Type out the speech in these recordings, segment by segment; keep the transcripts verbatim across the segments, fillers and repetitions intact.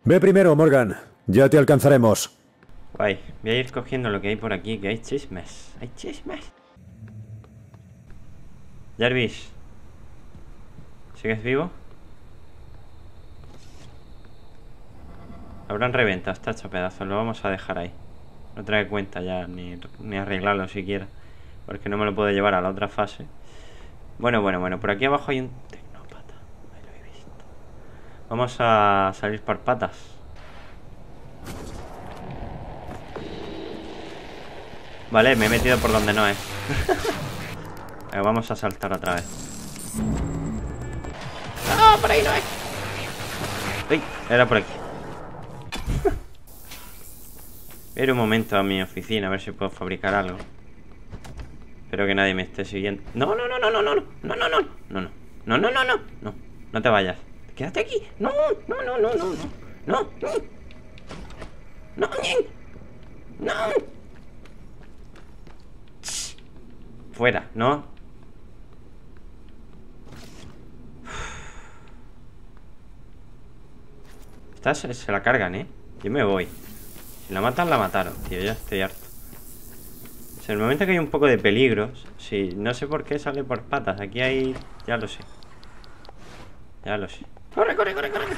Ve primero, Morgan. Ya te alcanzaremos. Guay, voy a ir cogiendo lo que hay por aquí, que hay chismes. Hay chismes. Jarvis, ¿sigues vivo? Habrán reventado, está hecho pedazos. Lo vamos a dejar ahí. No trae cuenta ya, ni, ni arreglarlo siquiera, porque no me lo puedo llevar a la otra fase. Bueno, bueno, bueno, por aquí abajo hay un tecnópata. Ahí lo he visto. Vamos a salir por patas. Vale, me he metido por donde no es. Venga, vamos a saltar otra vez. ¡No! Por ahí no es. Uy, era por aquí. Voy a ir un momento a mi oficina a ver si puedo fabricar algo. Espero que nadie me esté siguiendo. No, no, no, no, no, no, no, no, no, no, no, no, no, no, no, no, no, no te vayas. Quédate aquí. No, no, no, no, no, no, no, no, no. Fuera, ¿no? Esta se, se la cargan, ¿eh? Yo me voy. Si la matan, la mataron, tío. Ya estoy harto. O sea, en el momento que hay un poco de peligro. Sí, no sé por qué sale por patas. Aquí hay... Ya lo sé. Ya lo sé. ¡Corre, corre, corre, corre!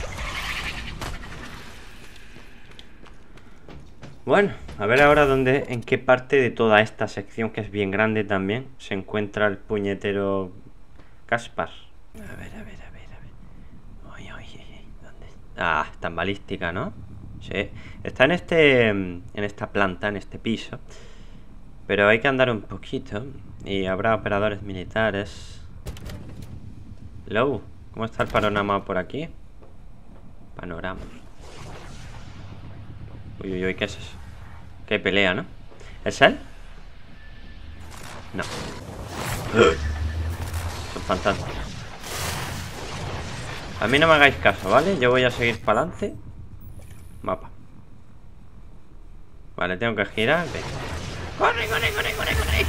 Bueno, a ver ahora dónde, en qué parte de toda esta sección, que es bien grande también, se encuentra el puñetero Caspar. A ver, a ver, a ver, a ver. Oye, oye, ¿dónde está? Ah, está en balística, ¿no? Sí. Está en este, en esta planta, en este piso. Pero hay que andar un poquito. Y habrá operadores militares. Hello, ¿cómo está el panorama por aquí? Panorama. Uy, uy, uy, ¿qué es eso? Qué pelea, ¿no? ¿Es él? No. Son fantasmas. A mí no me hagáis caso, ¿vale? Yo voy a seguir para adelante. Mapa. Vale, tengo que girar. Venga. ¡Corre, corre, corre, corre, corre!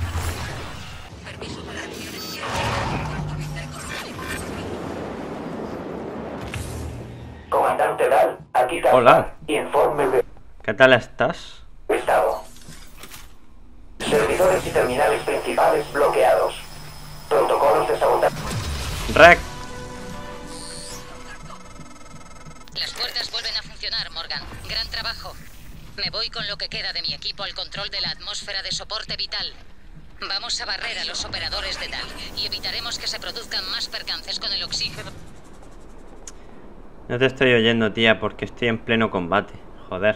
Comandante Dahl, aquí Caspar. Hola. Informe de ¿Qué tal estás? estado. Servidores y terminales principales bloqueados. Protocolos de sabotaje. Rec. Las puertas vuelven a funcionar, Morgan. Gran trabajo. Me voy con lo que queda de mi equipo al control de la atmósfera de soporte vital. Vamos a barrer a los operadores de Dahl y evitaremos que se produzcan más percances con el oxígeno. No te estoy oyendo, tía, porque estoy en pleno combate. Joder.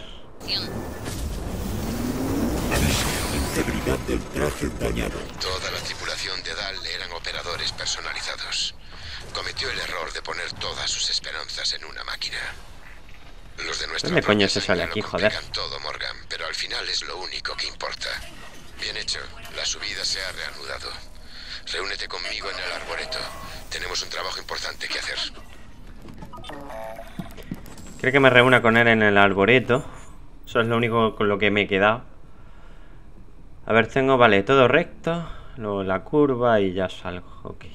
Integridad del traje dañado. Toda la tripulación de Dahl eran operadores personalizados. Cometió el error de poner todas sus esperanzas en una máquina. Los de nuestra ¿Dónde coño propia se sale sangre aquí, lo joder? complican todo, Morgan, pero al final es lo único que importa. Bien hecho, la subida se ha reanudado. Reúnete conmigo en el arboreto. Tenemos un trabajo importante que hacer. Quiero que me reúna con él en el arboreto. Eso es lo único con lo que me he quedado. A ver, tengo, vale, todo recto. Luego la curva y ya salgo. Ok.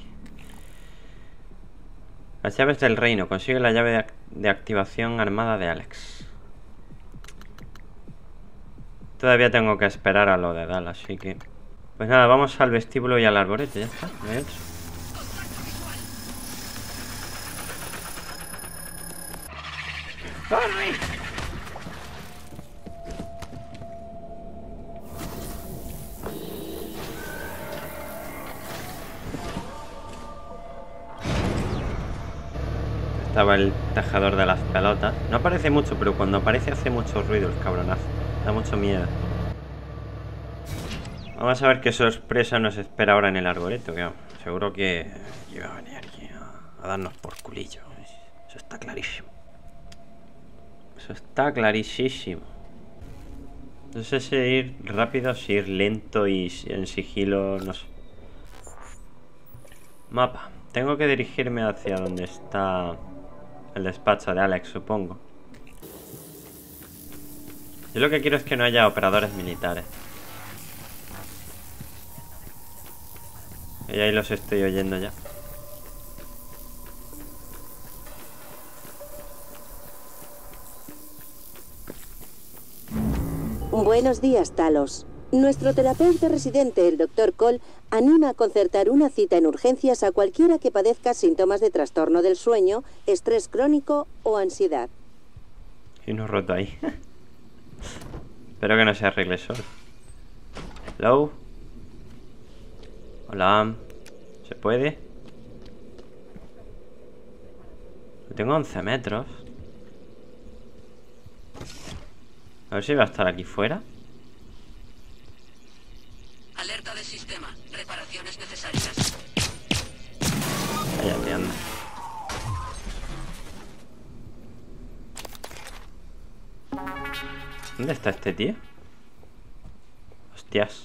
Las llaves del reino. Consigue la llave de, ac de activación armada de Alex. Todavía tengo que esperar a lo de Dahl, así que... Pues nada, vamos al vestíbulo y al arboreto. Ya está, no hay otro. ¡Corre! Estaba el tajador de las pelotas. No aparece mucho, pero cuando aparece hace mucho ruido el cabronazo. Da mucho miedo. Vamos a ver qué sorpresa nos espera ahora en el arboreto. Que seguro que iba a venir aquí a, a darnos por culillo. Eso está clarísimo. Eso está clarísimo. No sé si ir rápido, si ir lento y en sigilo, no sé. Mapa. Tengo que dirigirme hacia donde está el despacho de Alex, supongo. Yo lo que quiero es que no haya operadores militares. Y ahí los estoy oyendo ya. Buenos días, Talos. Nuestro terapeuta residente, el doctor Cole, anima a concertar una cita en urgencias a cualquiera que padezca síntomas de trastorno del sueño, estrés crónico o ansiedad. Y uno roto ahí. Espero que no se arregle solo. Hello. Hola. ¿Se puede? Tengo once metros. A ver si va a estar aquí fuera. Alerta de sistema. Reparaciones necesarias. Cállate, anda. ¿Dónde está este tío? Hostias.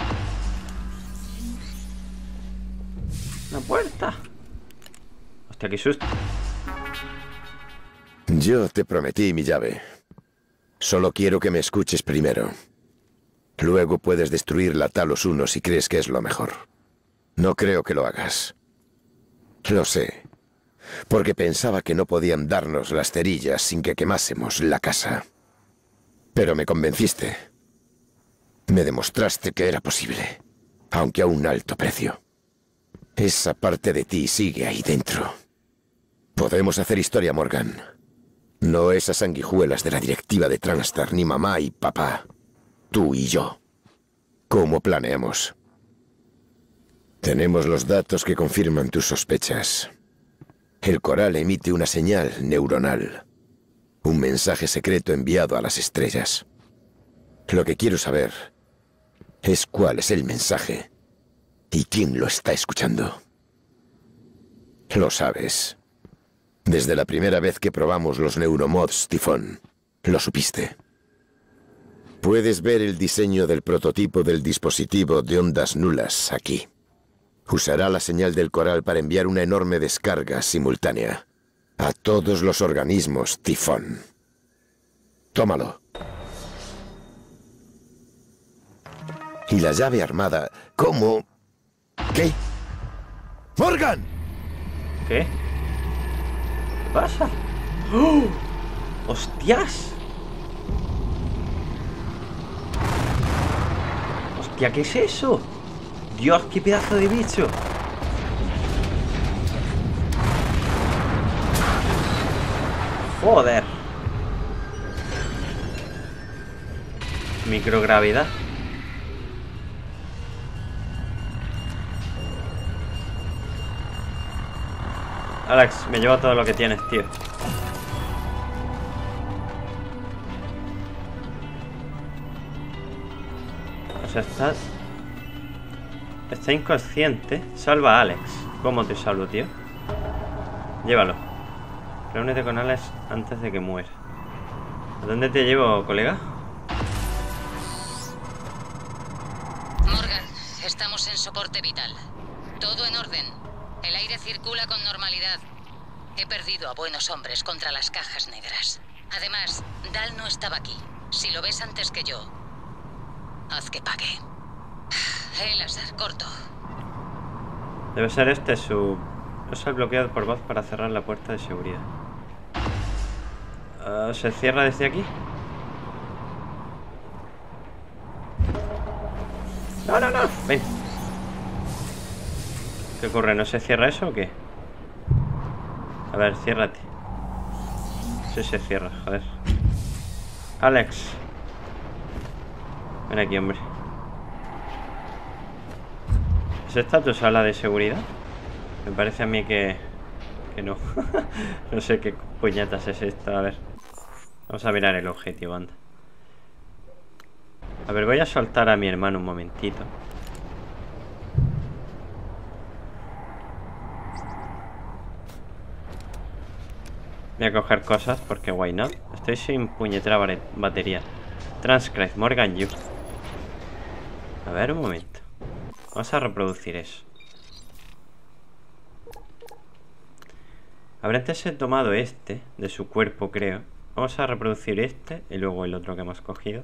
¡Una puerta! Hostia, qué susto. Yo te prometí mi llave. Solo quiero que me escuches primero. Luego puedes destruir la Talos uno si crees que es lo mejor. No creo que lo hagas. Lo sé. Porque pensaba que no podían darnos las cerillas sin que quemásemos la casa. Pero me convenciste. Me demostraste que era posible, aunque a un alto precio. Esa parte de ti sigue ahí dentro. Podemos hacer historia, Morgan. No esas sanguijuelas de la directiva de Transtar, ni mamá y papá. Tú y yo. ¿Cómo planeamos? Tenemos los datos que confirman tus sospechas. El coral emite una señal neuronal. Un mensaje secreto enviado a las estrellas. Lo que quiero saber es cuál es el mensaje y quién lo está escuchando. Lo sabes. Desde la primera vez que probamos los neuromods, Tifón, lo supiste. Puedes ver el diseño del prototipo del dispositivo de ondas nulas aquí. Usará la señal del coral para enviar una enorme descarga simultánea a todos los organismos, Tifón. Tómalo. Y la llave armada, ¿cómo? ¿Qué? ¡Morgan! ¿Qué? ¿Qué pasa? ¡Oh! ¡Hostias! ¡Hostia! ¿Qué es eso? ¡Dios, qué pedazo de bicho! ¡Joder! Microgravedad. Alex, me lleva todo lo que tienes, tío. O sea, está... Está inconsciente. Salva a Alex. ¿Cómo te salvo, tío? Llévalo. Reúnete con Alex antes de que muera. ¿A dónde te llevo, colega? Morgan, estamos en soporte vital. Todo en orden. El aire circula con normalidad. He perdido a buenos hombres contra las cajas negras. Además, Dal no estaba aquí. Si lo ves antes que yo, haz que pague. El azar corto. Debe ser este su... Usa el bloqueado por voz para cerrar la puerta de seguridad. Uh, ¿Se cierra desde aquí? No, no, no. Ven. ¿Qué ocurre? ¿No se cierra eso o qué? A ver, ciérrate. Sí, se cierra, joder. Alex. Ven aquí, hombre. ¿Es esta tu sala de seguridad? Me parece a mí que... Que no. No sé qué puñetas es esta. A ver. Vamos a mirar el objetivo, anda. A ver, voy a soltar a mi hermano un momentito. Voy a coger cosas porque why not. Estoy sin puñetera batería. Transcribe, Morgan You. A ver, un momento. Vamos a reproducir eso. Habrá antes he tomado este de su cuerpo, creo. Vamos a reproducir este y luego el otro que hemos cogido.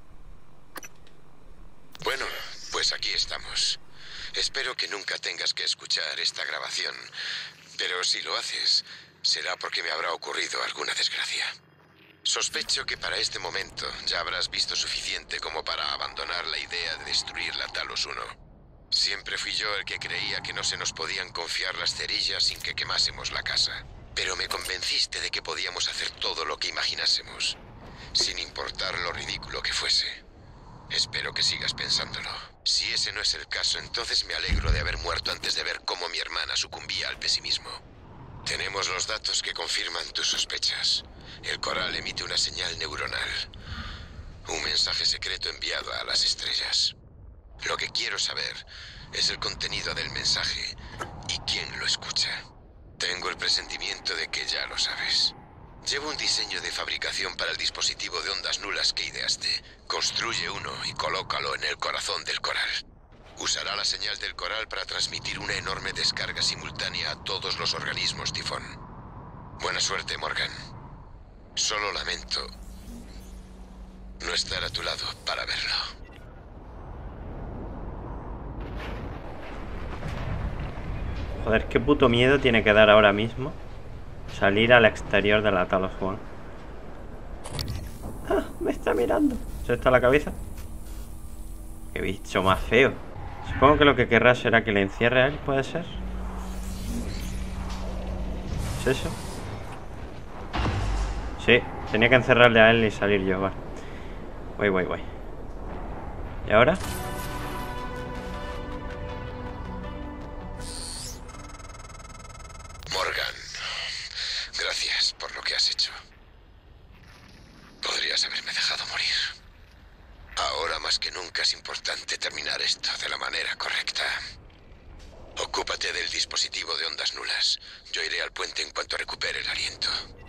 Bueno, pues aquí estamos. Espero que nunca tengas que escuchar esta grabación, pero si lo haces, será porque me habrá ocurrido alguna desgracia. Sospecho que para este momento ya habrás visto suficiente como para abandonar la idea de destruir la Talos uno. Siempre fui yo el que creía que no se nos podían confiar las cerillas sin que quemásemos la casa. Pero me convenciste de que podíamos hacer todo lo que imaginásemos, sin importar lo ridículo que fuese. Espero que sigas pensándolo. Si ese no es el caso, entonces me alegro de haber muerto antes de ver cómo mi hermana sucumbía al pesimismo. Tenemos los datos que confirman tus sospechas. El coral emite una señal neuronal. Un mensaje secreto enviado a las estrellas. Lo que quiero saber es el contenido del mensaje y quién lo escucha. Tengo el presentimiento de que ya lo sabes. Llevo un diseño de fabricación para el dispositivo de ondas nulas que ideaste. Construye uno y colócalo en el corazón del coral. Usará la señal del coral para transmitir una enorme descarga simultánea a todos los organismos tifón. Buena suerte, Morgan. Solo lamento no estar a tu lado para verlo. Joder, qué puto miedo tiene que dar ahora mismo salir al exterior de la Talos uno. ¡Ah! Me está mirando. ¿Se está la cabeza? Qué bicho más feo. Supongo que lo que querrá será que le encierre a él, ¿puede ser? ¿Es eso? Sí, tenía que encerrarle a él y salir yo, vale. Voy, voy, voy. ¿Y ahora? Morgan, gracias por lo que has hecho. Podrías haberme dejado morir. Ahora más que nunca es importante terminar esto de la manera correcta. Ocúpate del dispositivo de ondas nulas. Yo iré al puente en cuanto recupere el aliento.